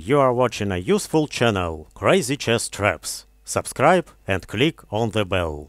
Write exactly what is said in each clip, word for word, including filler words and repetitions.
You are watching a useful channel, Crazy Chess Traps. Subscribe and click on the bell.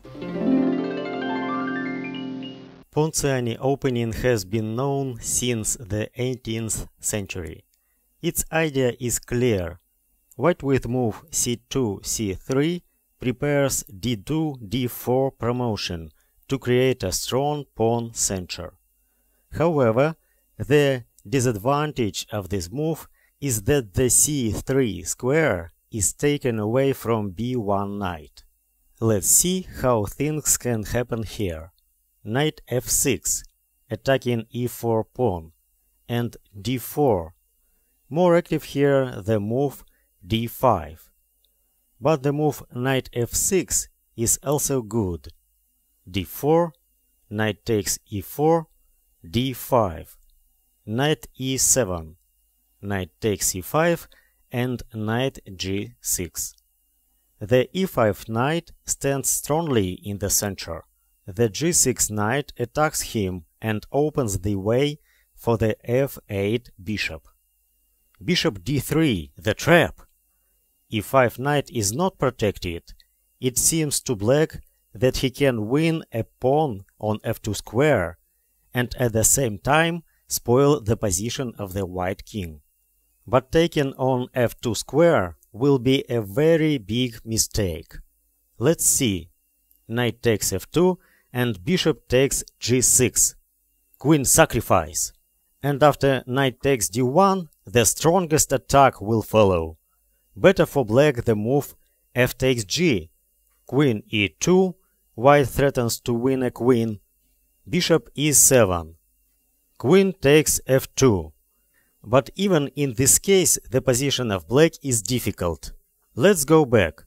Ponziani opening has been known since the eighteenth century. Its idea is clear. White with move c two c three prepares d two d four promotion to create a strong pawn center. However, the disadvantage of this move is that the c three square is taken away from b one knight. Let's see how things can happen here. Knight f six, attacking e four pawn, and d four. More active here the move d five. But the move knight f six is also good. d four, knight takes e four, d five, knight e seven, knight takes e five, and knight g six. The e five knight stands strongly in the center. The g six knight attacks him and opens the way for the f eight bishop. Bishop d three, the trap! e five knight is not protected. It seems to black that he can win a pawn on f two square and at the same time spoil the position of the white king. But taking on f two square will be a very big mistake. Let's see. Knight takes f two and bishop takes g six. Queen sacrifice. And after knight takes d one, the strongest attack will follow. Better for black the move f takes g. Queen e two, white threatens to win a queen. Bishop e seven. Queen takes f two. But even in this case, the position of black is difficult. Let's go back.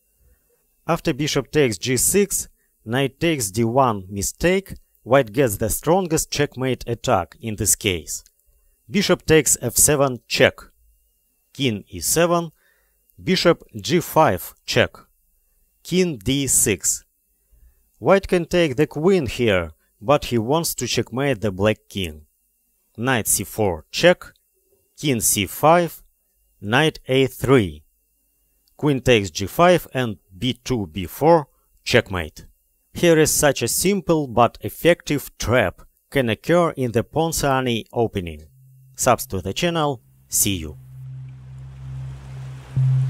After bishop takes g six, knight takes d one mistake, white gets the strongest checkmate attack in this case. Bishop takes f seven check. King e seven, bishop g five check. King d six. White can take the queen here, but he wants to checkmate the black king. Knight c four check. King c five, knight a three. Queen takes g five and b two b four, checkmate. Here is such a simple but effective trap can occur in the Ponziani opening. Subs to the channel, see you.